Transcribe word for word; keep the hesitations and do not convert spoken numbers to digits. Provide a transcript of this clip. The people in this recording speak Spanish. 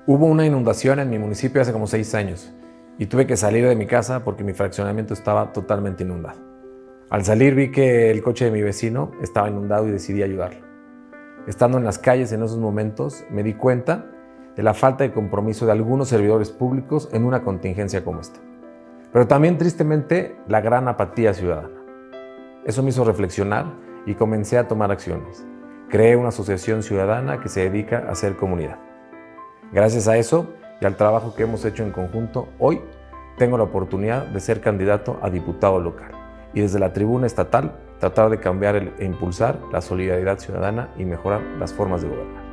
Hubo una inundación en mi municipio hace como seis años y tuve que salir de mi casa porque mi fraccionamiento estaba totalmente inundado. Al salir vi que el coche de mi vecino estaba inundado y decidí ayudarlo. Estando en las calles en esos momentos me di cuenta de la falta de compromiso de algunos servidores públicos en una contingencia como esta. Pero también tristemente la gran apatía ciudadana. Eso me hizo reflexionar y comencé a tomar acciones. Creé una asociación ciudadana que se dedica a hacer comunidad. Gracias a eso y al trabajo que hemos hecho en conjunto, hoy tengo la oportunidad de ser candidato a diputado local y desde la tribuna estatal tratar de cambiar e impulsar la solidaridad ciudadana y mejorar las formas de gobernar.